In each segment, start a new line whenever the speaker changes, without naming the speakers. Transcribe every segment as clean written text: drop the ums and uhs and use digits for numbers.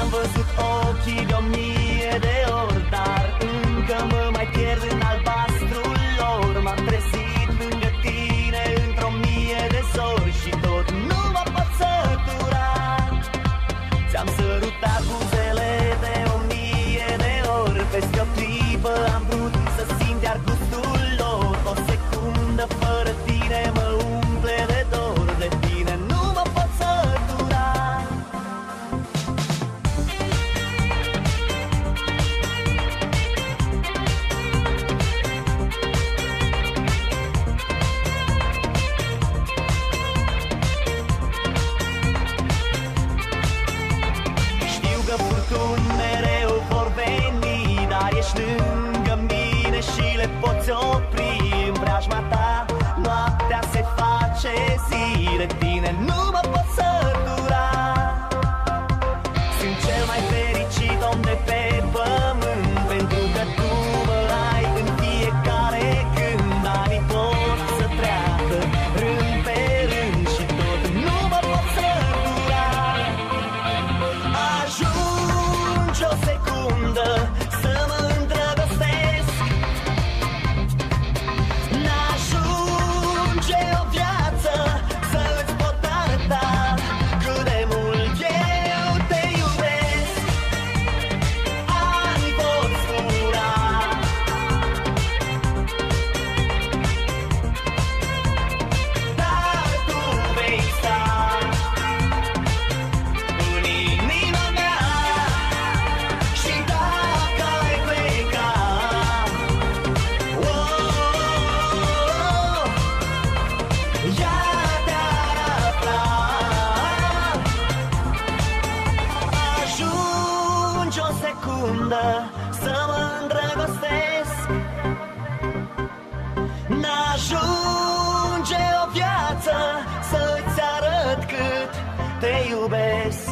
Ți-am văzut ochii de 1000 de ori, dar încă mă mai pierd în albastrul lor. M-am trezit lângă tine într-o 1000 de zori și tot nu mă pot sătura. Ți-am sărutat buzele de 1000 de ori. Peste o clipă am vrut să simt iar gustul lor. O secundă fără tine mă umple de dor. De tine nu mă pot sătura. Știu că furtuni mereu vor veni, dar ești lângă mine și le poți opri. În preajma ta noaptea se face zi. De tine nu mă pot sătura. Sunt cel mai fericit om de pe pământ, pentru că tu mă ai în fiecare când. Anii pot să treacă rând pe rând și tot nu mă pot sătura. Ajungi o secundă să mă îndrăgostesc. N-ajunge o viață să-ți pot arăta cât de mult eu te iubesc. Ani pot zbura, dar tu vei sta în inima mea. Și dacă ai pleca, ea te-ar afla. Ajungi o secundă să mă îndrăgostesc. N-ajunge o viață să-ți arăt cât te iubesc.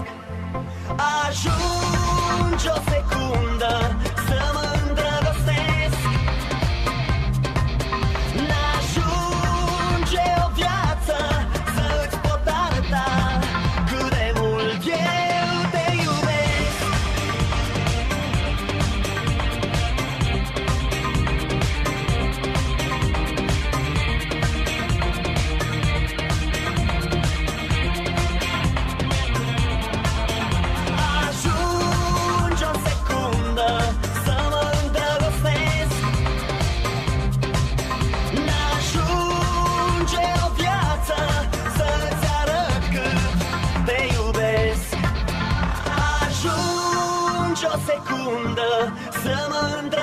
Ajungi o secundă să mă îndrăgostesc. N-ajunge o viață să-ți pot arăta cât de mult eu te iubesc. Ajungi o secundă să mă îndrăgostesc. N-ajunge o viață să-ți arăt cât te iubesc. Ajungi o secundă să mă îndrăgostesc.